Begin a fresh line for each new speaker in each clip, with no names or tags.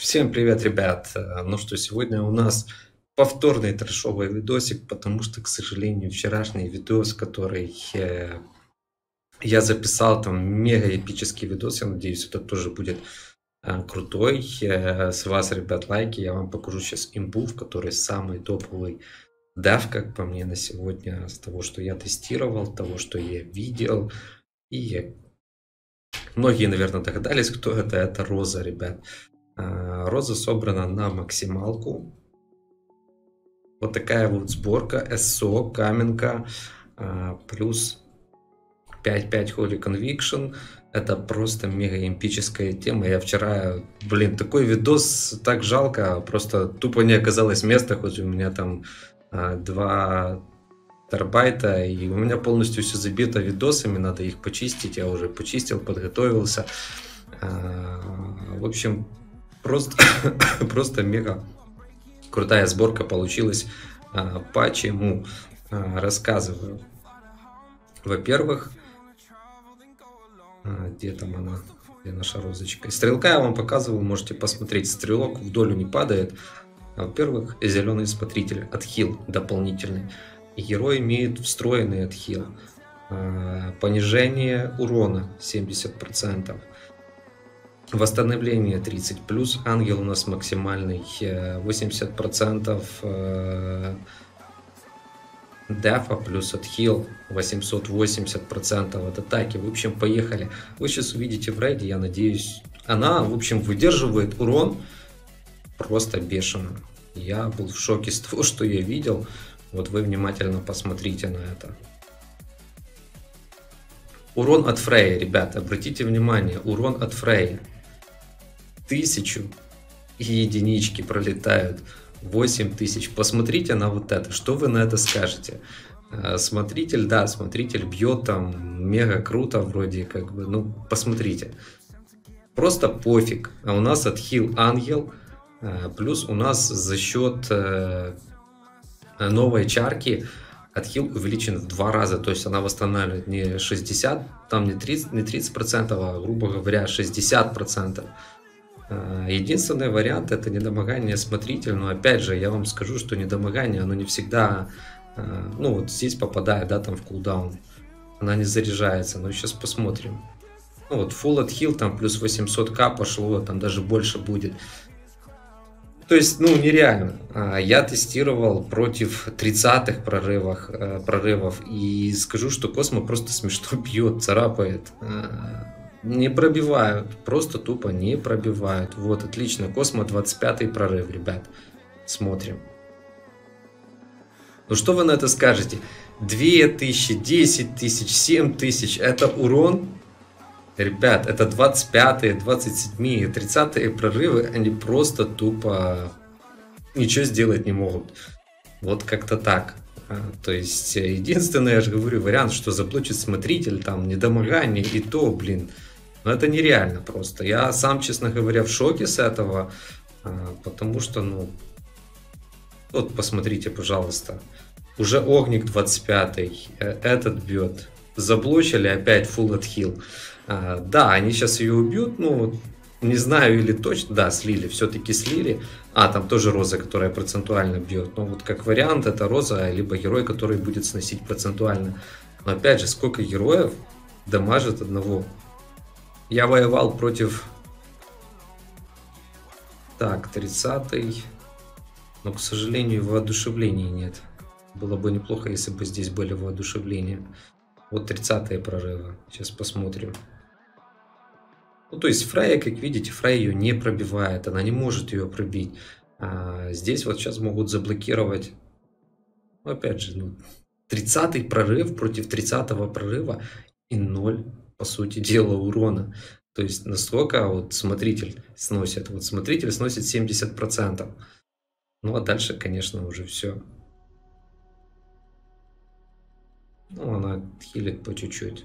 Всем привет, ребят! Ну что, сегодня у нас повторный трэшовый видосик, потому что, к сожалению, вчерашний видос, который я записал, там мега эпический видос, я надеюсь, это тоже будет крутой. С вас, ребят, лайки, я вам покажу сейчас имбу, в которой самый топовый дев, как по мне, на сегодня, с того, что я тестировал, того, что я видел. И многие, наверное, догадались, кто это. Это Роза, ребят. Роза собрана на максималку. Вот такая вот сборка. СО, каменка, плюс 5.5 Holy Conviction. Это просто мега эмпическая тема. Я вчера, такой видос, так жалко. Просто тупо не оказалось места, хоть у меня там 2 терабайта, и у меня полностью все забито видосами, надо их почистить. Я уже почистил, подготовился. В общем, просто мега крутая сборка получилась. Почему? Рассказываю. Во-первых, где там она? Где наша розочка? Стрелка я вам показывал, можете посмотреть. Стрелок в долю не падает. Во-первых, зеленый смотритель, отхил дополнительный. Герой имеет встроенный отхил. Понижение урона 70%. Восстановление 30 плюс, ангел у нас максимальный 80%, дефа плюс отхил 880% от атаки. В общем, поехали. Вы сейчас увидите в рейде, я надеюсь. Она, в общем, выдерживает урон просто бешено. Я был в шоке с того, что я видел. Вот вы внимательно посмотрите на это. Урон от Фрея, ребята, обратите внимание, урон от Фрея. 1000 и единички пролетают. 8000. Посмотрите на вот это. Что вы на это скажете? Смотритель, да, смотритель бьет там мега круто вроде как бы. Ну, посмотрите. Просто пофиг. А у нас отхил ангел. Плюс у нас за счет новой чарки отхил увеличен в 2 раза. То есть она восстанавливает не 60, там не 30%, а грубо говоря 60%. Единственный вариант это недомогание смотритель, но опять же я вам скажу, что недомогание оно не всегда, ну вот здесь попадает, да, там в кулдаун, она не заряжается, но сейчас посмотрим. Ну вот full отхил там плюс 800к пошло, там даже больше будет. То есть, ну, нереально. Я тестировал против 30-х прорывов и скажу, что Космо просто смешно бьет, царапает. Не пробивают, просто тупо не пробивают. Вот, отлично, Космо 25-й прорыв, ребят. Смотрим. Ну что вы на это скажете? 2000, 10 тысяч, 7 тысяч, это урон? Ребят, это 25-е, 27-е, 30-е прорывы, они просто тупо ничего сделать не могут. Вот как-то так. То есть, единственный, я же говорю, вариант, что заблочит смотритель, там, недомогание, и то, блин, ну это нереально просто. Я сам, честно говоря, в шоке с этого, потому что, ну, вот посмотрите, пожалуйста, уже Огник 25-й, этот бьет, заблочили, опять full отхил. Да, они сейчас ее убьют, ну, не знаю или точно, да, слили, все-таки слили. Там тоже Роза, которая процентуально бьет. Но вот как вариант это Роза, либо герой, который будет сносить процентуально. Но опять же, сколько героев дамажит одного? Я воевал против... Так, 30-й. Но, к сожалению, воодушевлений нет. Было бы неплохо, если бы здесь были воодушевления. Вот 30-е прорывы. Сейчас посмотрим. Ну, то есть Фрея, как видите, Фрея ее не пробивает. Она не может ее пробить. Здесь вот сейчас могут заблокировать. Ну, опять же, ну, 30-й прорыв против 30-го прорыва и 0, по сути дела, урона. То есть настолько вот смотритель сносит. Вот смотритель сносит 70%. Ну, а дальше, конечно, уже все. Ну, она хилит по чуть-чуть.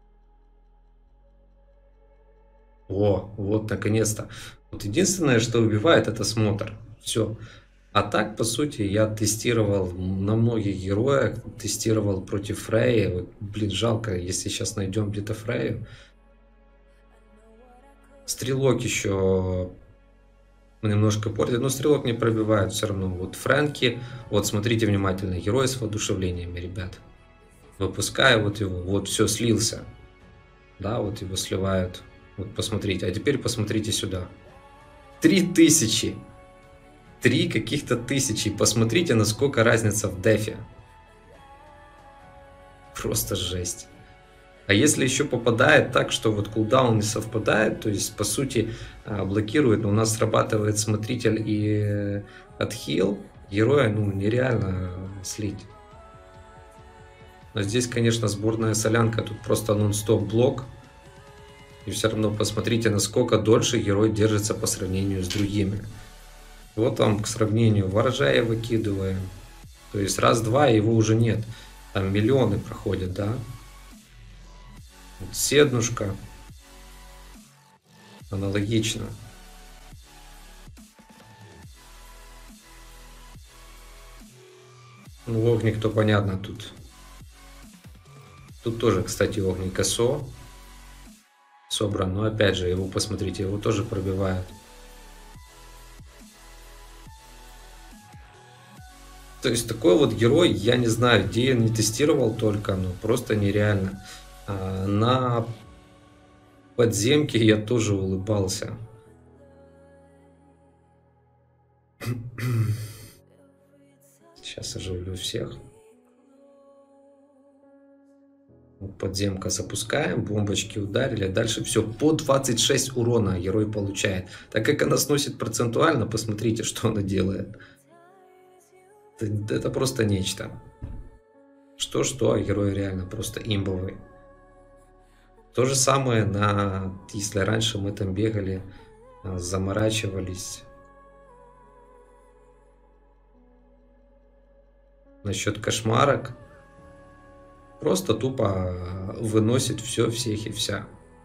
О, вот наконец-то. Вот единственное, что убивает, это смотр. Все. А так, по сути, я тестировал на многих героях, тестировал против Фреи. Вот, блин, жалко, если сейчас найдем где-то Фрею. Стрелок еще немножко портит, но стрелок не пробивает все равно. Вот Фрэнки, вот смотрите внимательно, герой с воодушевлениями, ребят. Выпускаю вот его, вот все, слился. Да, вот его сливают. Вот посмотрите, а теперь посмотрите сюда. 3000. 3 каких-то тысячи. Посмотрите, насколько разница в дефе. Просто жесть. А если еще попадает так, что вот кулдаун не совпадает, то есть по сути блокирует, но у нас срабатывает смотритель и отхил, героя ну нереально слить. Но здесь, конечно, сборная солянка, тут просто нон-стоп блок. И все равно посмотрите, насколько дольше герой держится по сравнению с другими. Вот вам к сравнению ворожая выкидываем. То есть раз-два его уже нет. Там миллионы проходят, да. Вот седнушка. Аналогично. Ну, огник, то понятно тут. Тут тоже, кстати, огник косо собран. Но опять же, его посмотрите, его тоже пробивают. То есть такой вот герой, я не знаю, где я не тестировал только, но просто нереально. На подземке я тоже улыбался. Сейчас оживлю всех. Подземка запускаем, бомбочки ударили, дальше все, по 26 урона герой получает. Так как она сносит процентуально, посмотрите, что она делает. Это просто нечто. Что, а герой реально просто имбовый. То же самое если раньше мы там бегали, заморачивались насчет кошмарок. Просто тупо выносит все, всех и вся.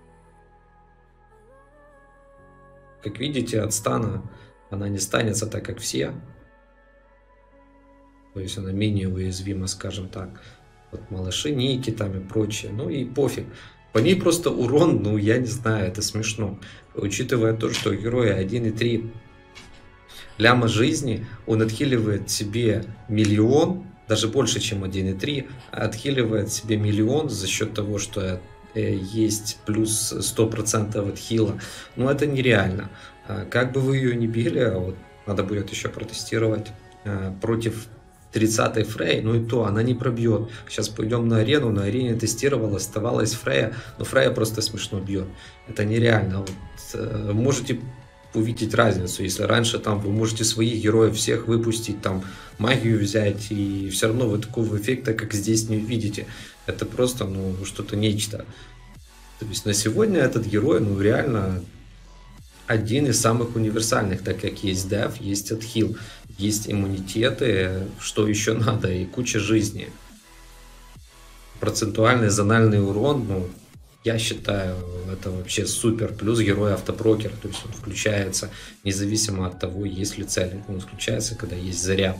Как видите, от стана она не станется так, как все. То есть она менее уязвима, скажем так. Вот малыши, ники там и прочее. Ну и пофиг. По ней просто урон, ну я не знаю, это смешно. Учитывая то, что у героя 1,3 ляма жизни, он отхиливает себе миллион, даже больше, чем 1,3, отхиливает себе миллион за счет того, что есть плюс 100% отхила. Но это нереально. Как бы вы ее не били, вот надо будет еще протестировать против 30-й Фрей, ну и то, она не пробьет. Сейчас пойдем на арене тестировал, оставалась Фрея, но Фрея просто смешно бьет. Это нереально. Вот, можете увидеть разницу, если раньше там вы можете своих героев всех выпустить, там магию взять, и все равно вы такого эффекта, как здесь, не увидите. Это просто, ну, что-то нечто. То есть на сегодня этот герой, ну, реально один из самых универсальных, так как есть деф, есть отхил, есть иммунитеты, что еще надо, и куча жизни. Процентуальный зональный урон, ну, я считаю, это вообще супер. Плюс герой автопрокер, то есть он включается независимо от того, есть ли цель. Он включается, когда есть заряд.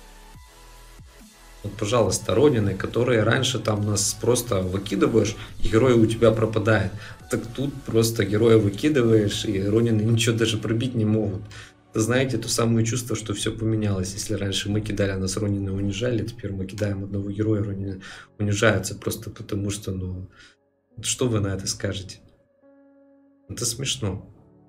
Вот, пожалуйста, Ронины, которые раньше там нас просто выкидываешь, и герой у тебя пропадает. Так тут просто героя выкидываешь, и Ронины ничего даже пробить не могут. Знаете, то самое чувство, что все поменялось. Если раньше мы кидали, а нас Ронины унижали, теперь мы кидаем одного героя, Ронины унижаются просто потому, что, ну, что вы на это скажете? Это смешно.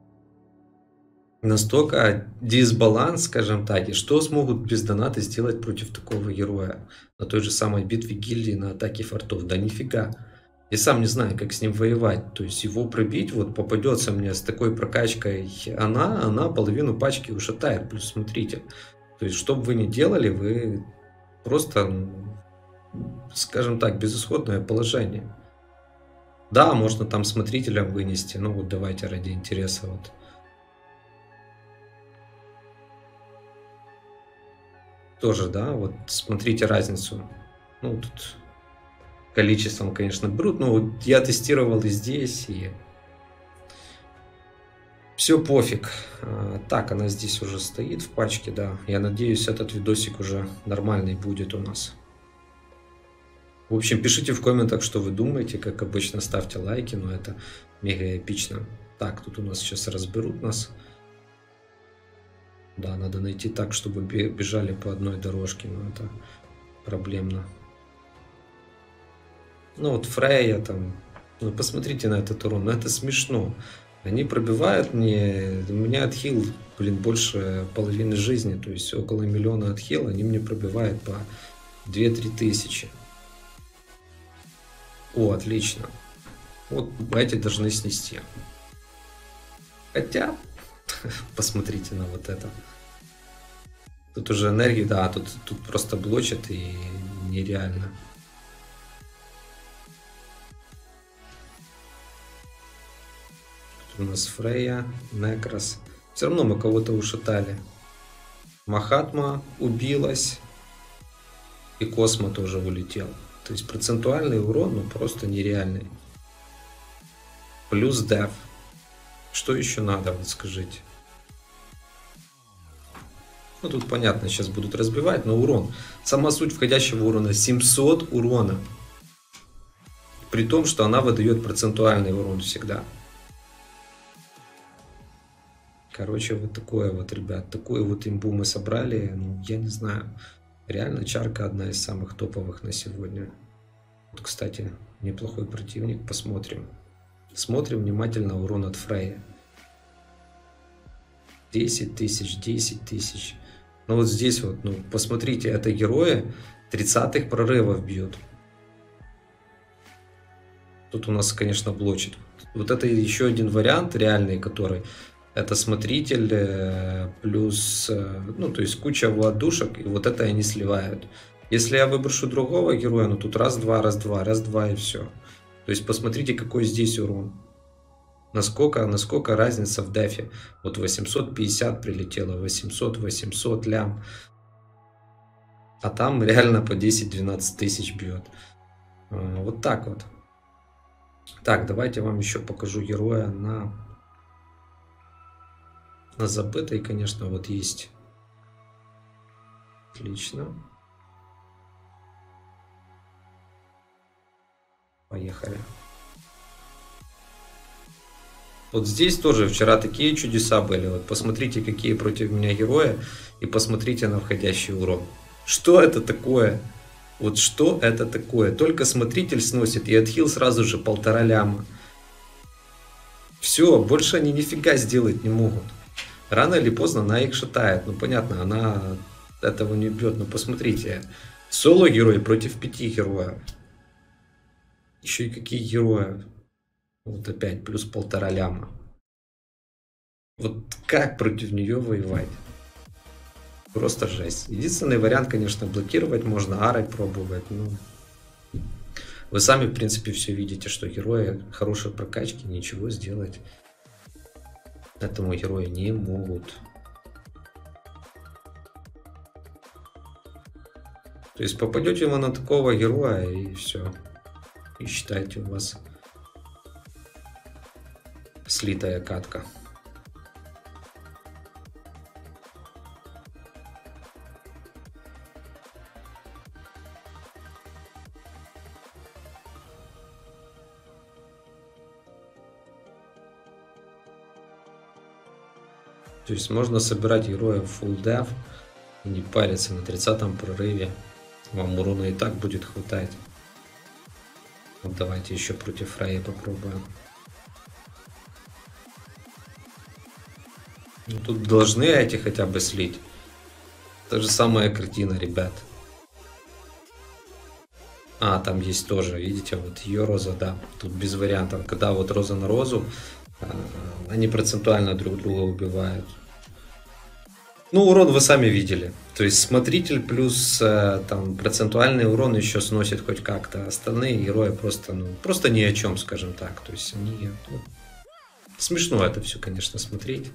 Настолько дисбаланс, скажем так, и что смогут без доната сделать против такого героя на той же самой битве гильдии на атаке фортов? Да нифига. Я сам не знаю, как с ним воевать. То есть его пробить, вот попадется мне с такой прокачкой она половину пачки ушатает, плюс смотрите. То есть, что бы вы ни делали, вы просто, скажем так, безысходное положение. Да, можно там смотрителя вынести, ну вот давайте ради интереса вот. Тоже, да, вот смотрите разницу. Ну, тут количеством, конечно, берут, но вот я тестировал и здесь, и все пофиг. Так, она здесь уже стоит в пачке, да. Я надеюсь, этот видосик уже нормальный будет у нас. В общем, пишите в комментах, что вы думаете, как обычно, ставьте лайки, но это мега эпично. Так, тут у нас сейчас разберут нас. Да, надо найти так, чтобы бежали по одной дорожке, но это проблемно. Ну вот Фрейя там, ну посмотрите на этот урон, ну это смешно. Они пробивают мне, у меня отхил, блин, больше половины жизни, то есть около миллиона отхил, они мне пробивают по 2-3 тысячи. О, отлично. Вот эти должны снести. Хотя, посмотрите на вот это. Тут уже энергии, да, тут просто блочат и нереально. Тут у нас Фрейя, Некрос. Все равно мы кого-то ушатали. Махатма убилась. И Космо тоже улетел. То есть процентуальный урон, ну просто нереальный. Плюс деф. Что еще надо, вот скажите. Ну тут понятно, сейчас будут разбивать, но урон. Сама суть входящего урона 700 урона. При том, что она выдает процентуальный урон всегда. Короче, вот такое вот, ребят. Такую вот имбу мы собрали. Ну, я не знаю. Реально чарка одна из самых топовых на сегодня. Вот, кстати, неплохой противник. Посмотрим. Смотрим внимательно урон от Фрейя. 10 тысяч, 10 тысяч. Но вот здесь вот, ну, посмотрите, это герои 30-х прорывов бьют. Тут у нас, конечно, блочит. Вот это еще один вариант реальный, который... Это смотритель плюс, ну, то есть куча владушек, и вот это они сливают. Если я выброшу другого героя, ну, тут раз-два, раз-два, раз-два и все. То есть посмотрите, какой здесь урон. Насколько разница в дефе. Вот 850 прилетело, 800, 800 лям. А там реально по 10-12 тысяч бьет. Вот так вот. Так, давайте вам еще покажу героя на забытой, конечно, вот есть. Отлично. Поехали. Вот здесь тоже вчера такие чудеса были. Вот посмотрите, какие против меня герои, и посмотрите на входящий урон. Что это такое? Вот что это такое? Только смотритель сносит, и отхил сразу же 1,5 ляма. Все, больше они нифига сделать не могут. Рано или поздно она их шатает. Ну, понятно, она этого не бьет. Но посмотрите. Соло-герой против 5 героев. Еще и какие герои. Вот опять плюс 1,5 ляма. Вот как против нее воевать? Просто жесть. Единственный вариант, конечно, блокировать можно. Арой пробовать. Ну, вы сами, в принципе, все видите, что герои хорошей прокачки ничего сделать этому герою не могут. То есть попадете вы на такого героя и все. И считайте, у вас слитая катка. То есть можно собирать героев full dev и не париться на 30-м прорыве. Вам урона и так будет хватать. Вот давайте еще против Фрейя попробуем. Ну, тут должны эти хотя бы слить. Та же самая картина, ребят. А, там есть тоже, видите, вот ее роза, да. Тут без вариантов. Когда вот роза на розу, они процентуально друг друга убивают. Ну, урон вы сами видели. То есть смотритель плюс там процентуальный урон еще сносит хоть как-то. Остальные герои просто, ну, просто ни о чем, скажем так. То есть они... Ну, смешно это все, конечно, смотреть.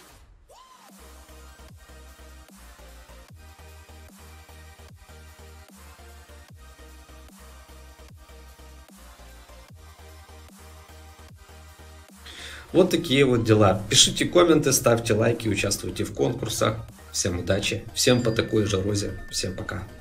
Вот такие вот дела. Пишите комменты, ставьте лайки, участвуйте в конкурсах. Всем удачи, всем по такой же розе. Всем пока.